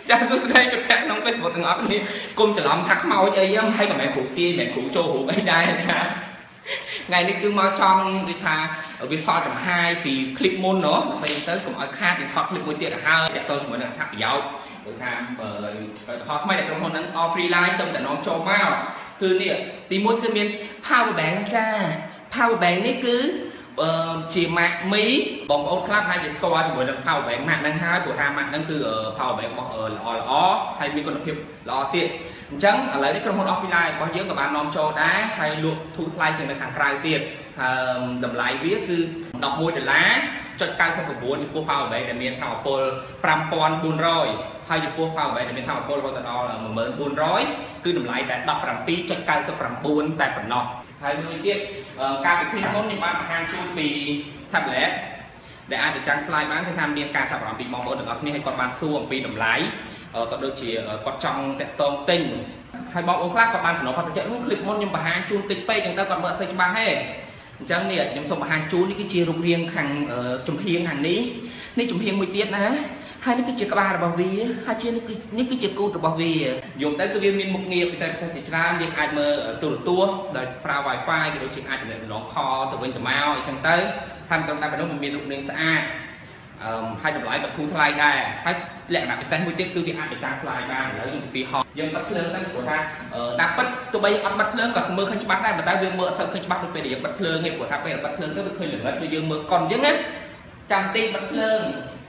ចាសួស្តីមិត្តភក្តិក្នុង Facebook ទាំងអស់គ្នាគុំច្រឡំថាខ្មោចអីហើយក៏មិនគ្រូទាយមិនគ្រូចូលរូបអីដែរចាថ្ងៃនេះគឺមកចង់និយាយថាវាសល់ចំហាយពីคลิปមុនเนาะពេលទៅកុំឲ្យខាតពីថតคลิปមួយទៀតទៅហើយតទៅជាមួយនឹងអត្ថប្រយោជន៍ព្រោះថាឧទាហរណ៍ថ្មីដែលក្រុមហ៊ុនហ្នឹង Free Line ទៅតែនាំចូលមកគឺនេះទី1គឺមាន Power Bank ចា Power Bank នេះគឺជា Mac Mi បងប្អូនខ្លះហើយគេស្គាល់ជាមួយនឹង Power Bank Mac ហ្នឹងហើយព្រោះថា Mac ហ្នឹងគឺ Power Bank របស់ល្អហើយមានគុណភាពល្អទៀតអញ្ចឹងឥឡូវនេះក្រុមហ៊ុន Offline របស់យើងក៏បាននាំចូលដែរហើយលក់ធូរថ្លៃជាងនៅខាងក្រៅទៀតតម្លៃវាគឺ$11.99 ចំពោះ Power Bank ដែលមានថាមពល5400ហើយចំពោះ Power Bank ដែលមានថាមពលរហូតដល់14000គឺតម្លៃតែ$17.99 តែប៉ុណ្ណោះហើយមួយទៀតការពិភាក្សាមុនខ្ញុំបានបង្ហាញជូនពី tablet ដែលអាចបញ្ចាំង slide បានគឺថាមានការចាប់អារម្មណ៍ពីបងប្អូនទាំងអស់គ្នាហើយគាត់បានសួរអំពីតម្លៃក៏ដូចជាគាត់ចង់តាក់ទងទិញហើយបងប្អូនខ្លះគាត់បានសំណូមពរទៅចិត្តនោះ clip មុនខ្ញុំបង្ហាញជូនតិចពេកអញ្ចឹងទៅគាត់មើលអត់សូវច្បាស់ទេអញ្ចឹងនេះខ្ញុំសូមបង្ហាញជូននេះគឺជារូបរាងខាងចំហៀងខាងនេះចំហៀងមួយទៀតណាហើយនេះគឺជាក្បាលរបស់វាហើយនេះគឺជាគូតរបស់វាយល់ទៅគឺវាមានមុខងារពិសេសជាច្រើនយើងអាចមើលទូរទស្សន៍ដោយប្រើ Wi-Fi ក៏ដូចជាអាចទំនាក់ទំនងខលទៅវិញទៅមកអញ្ចឹងទៅហើយត្រឹមតែប៉ុណ្ណោះមានរូបរាងស្អាតហើយតម្លៃក៏ធូរថ្លៃដែរហើយលក្ខណៈពិសេសមួយទៀតគឺវាអាចបញ្ចាំង slide បានឥឡូវយើងពីហោយើងបិទភ្លើងទៅព្រោះថាតាមពិតទោះបីអត់បិទភ្លើងក៏មើលឃើញច្បាស់ដែរប៉ុន្តែវាមើលអត់សូវឃើញច្បាស់ដូចពេលដែលយើងបិទភ្លើងទេព្រោះថាពេលបិទភ្លើងទៅវាឃើញល្ងិតដូចយើងមើលកុនអញ្ចឹងណាចាំតិចបិទភ្លើង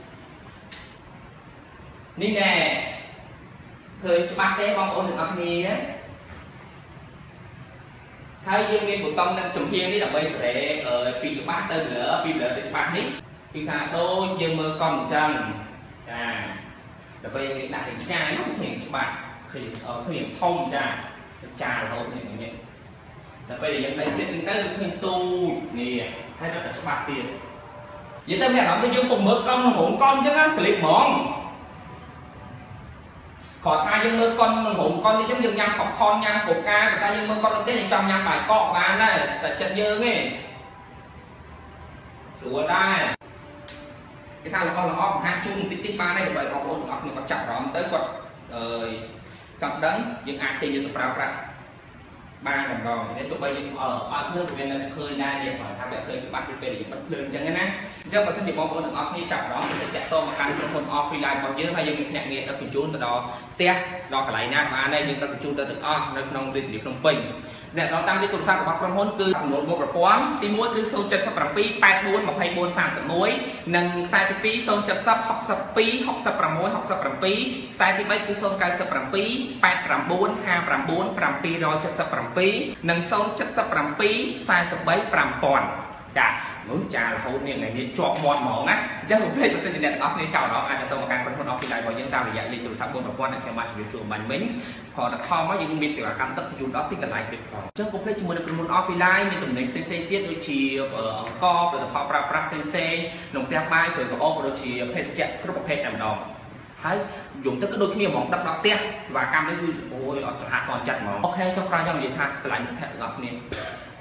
នេះណែឃើញច្បាស់ទេបងប្អូនទាំងអស់គ្នាហើយយើងមានប៊ូតុងនឹងចំហៀងនេះដើម្បីសេរីពីច្បាស់ទៅលើពីលើទៅច្បាស់នេះគឺថាដូចយើងមើលកុនអញ្ចឹងចាដើម្បីដាក់ទៅឆ្ងាយនោះឃើញច្បាស់ឃើញធំចារហូតនេះដល់ពេលយើងទៅចិត្តទៅឃើញទូចនេះហើយដល់តែច្បាស់ទៀតនិយាយទៅមានអារម្មណ៍ថាយើងពុំមើលកុនរងកុនអញ្ចឹងណាក្លីបហ្មងគាត់ថាយើងមើលកុនរងកុននេះអញ្ចឹងយើងញ៉ាំខំខនញ៉ាំកូកាប៉ុន្តែយើងមើលកុននេះយើងចង់ញ៉ាំបាយកកបានដែរតែចិត្តយើងទេស្រួលដែរគេថាល្អបង្ហាញជូនតិចបានដែរដើម្បីបងប្អូនទាំងអស់គ្នាគាត់ចាប់អារម្មណ៍ទៅគាត់ចង់ដឹងយើងអាចទិញយកទៅប្រើប្រាស់បានម្ដងនេះទោះបីយើងអត់ភ្លើងវានៅតែឃើញដែរនេះគាត់ថាវាអត់សូវច្បាស់ពីពេលយើងបិទភ្លើងអញ្ចឹងណាអញ្ចឹងបើសិនជាបងប្អូនទាំងអស់គ្នាចាប់អារម្មណ៍ទៅតាក់ទងមកកាន់ក្រុមហ៊ុន Offline របស់យើងហើយយើងមានភ្នាក់ងារដឹកជញ្ជូនទៅដល់ផ្ទះដល់កន្លែងណាបានដែរយើងដឹកជញ្ជូនទៅទាំងអស់នៅក្នុងរាជធានីភ្នំពេញអ្នកដល់តាមលេខទូរស័ព្ទរបស់ក្រុមហ៊ុនគឺចំនួនមុខប្រព័ន្ធទី1គឺ077 84 24 31និងខ្សែទី2 070 62 66 67ខ្សែទី3គឺ097 89 59 777និង077 43 5000ចានោះចារហូតនេះជាប់មាត់ហ្មងណាអញ្ចឹងប្រភេទបើសិនជាអ្នកទាំងអស់គ្នាចោលដល់អាចទៅមកកាន់ក្រុមហ៊ុន Offline របស់យើងតាមរយៈលេខទូរស័ព្ទ4ប្រព័ន្ធដែលខ្ញុំបានជម្រាបជូនបាញ់មិញព្រោះតែខំមកយើងមានសេវាកម្មទឹកជូនដល់ទីកន្លែងទៀតផងអញ្ចឹងកុំភ្លេចជាមួយនឹងក្រុមហ៊ុន Offline មានទំនិញផ្សេងៗទៀតដូចជាអង្គផលិតផលប្រើប្រាស់ផ្សេងៗក្នុងផ្ទះបាយគ្រឿងក្រអូបក៏ដូចជាភេសជ្ជៈគ្រប់ប្រភេទតែម្ដងហើយយំទឹកក៏ដូចគ្នាហ្មងដឹកដល់ផ្ទះសេវាកម្មនេះគឺអូយអត់ចំហាក់តចិត្តហ្មងអូខេចុះក្រោយខ្ញុំនិយាយថាឆ្លាញ់ភ័ក្រទាំងអស់គ្នា